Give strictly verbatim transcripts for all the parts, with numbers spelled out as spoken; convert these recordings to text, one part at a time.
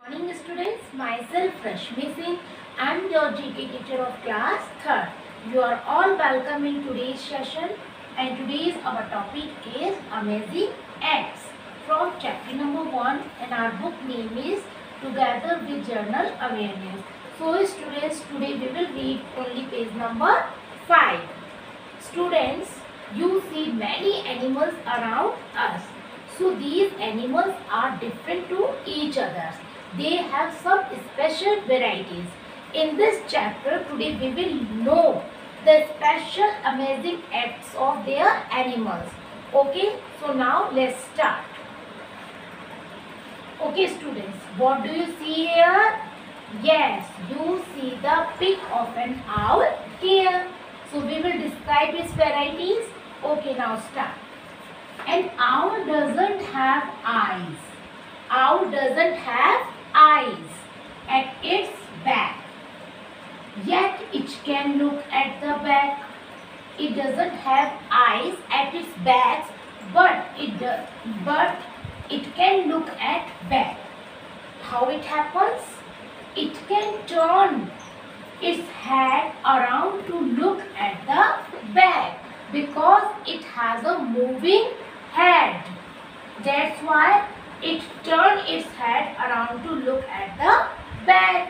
Morning students, myself Rashmi Singh. I am your G K teacher of class third. You are all welcome in today's session, and today's our topic is Amazing Acts from chapter number one, and our book name is Together with Journal Awareness. So students, today we will read only page number five. Students, you see many animals around us. So these animals are different to each other. They have some special varieties. In this chapter today we will know the special amazing acts of their animals. Okay, so now let's start. Okay students, what do you see here? Yes, you see the peak of an owl here. So we will describe its varieties. Okay, now start. An owl doesn't have eyes. Owl doesn't have eyes at its back. Yet it can look at the back. It doesn't have eyes at its back, but it does, but it can look at back. How it happens? It can turn its head around to look at the back because it has a moving head. That's why it turns its head around to look at the back.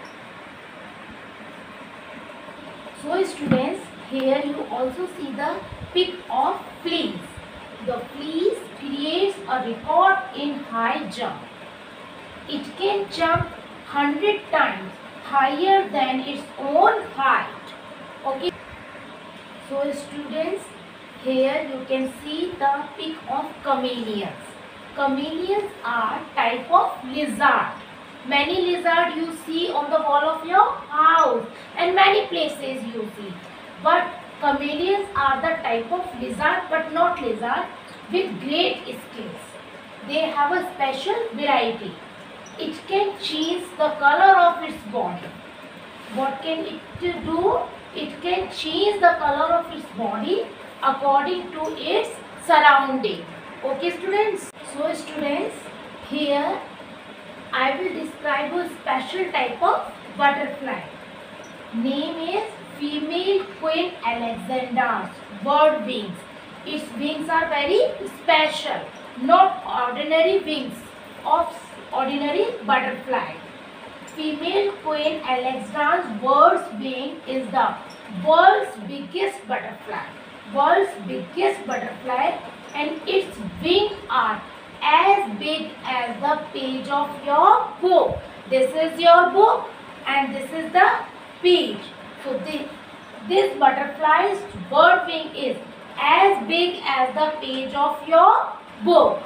So students, here you also see the pic of fleas. The fleas creates a record in high jump. It can jump one hundred times higher than its own height. Okay. So students, here you can see the pic of chameleons. Chameleons are type of lizard. Many lizard you see on the wall of your house and many places you see. But chameleons are the type of lizard but not lizard with great skills. They have a special variety. It can change the color of its body. What can it do? It can change the color of its body according to its surrounding. Okay students? So students, here I will describe a special type of butterfly. Name is female Queen Alexander's bird wings. Its wings are very special, not ordinary wings of ordinary butterfly. Female Queen Alexander's bird's wing is the world's biggest butterfly. World's biggest butterfly, and its wings are as big as the page of your book. This is your book and this is the page. So this, this butterfly's bird wing is as big as the page of your book.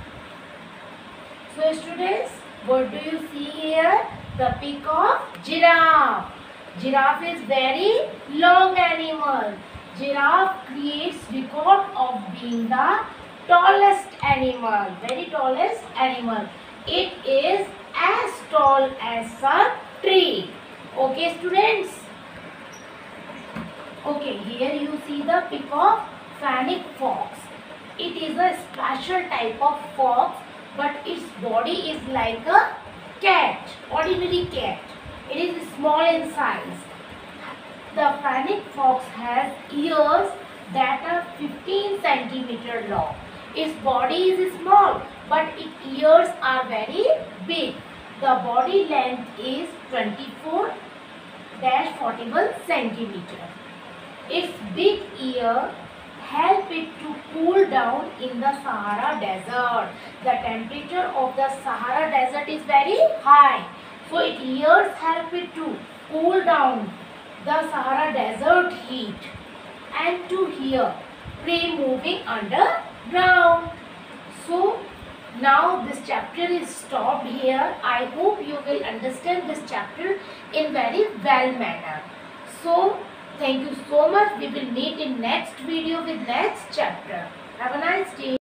So students, what do you see here? The pic of giraffe. Giraffe is very long animal. Giraffe creates record of being the tallest animal, very tallest animal. It is as tall as a tree. Okay students? Okay, here you see the pic of fennec fox. It is a special type of fox, but its body is like a cat, ordinary cat. It is small in size. The fennec fox has ears that are fifteen centimeters long. Its body is small, but its ears are very big. The body length is twenty-four to forty-one centimeters. Its big ear help it to cool down in the Sahara Desert. The temperature of the Sahara Desert is very high. So its ears help it to cool down the Sahara Desert heat and to hear prey moving underground. So now this chapter is stopped here. I hope you will understand this chapter in very well manner. So thank you so much. We will meet in next video with next chapter. Have a nice day.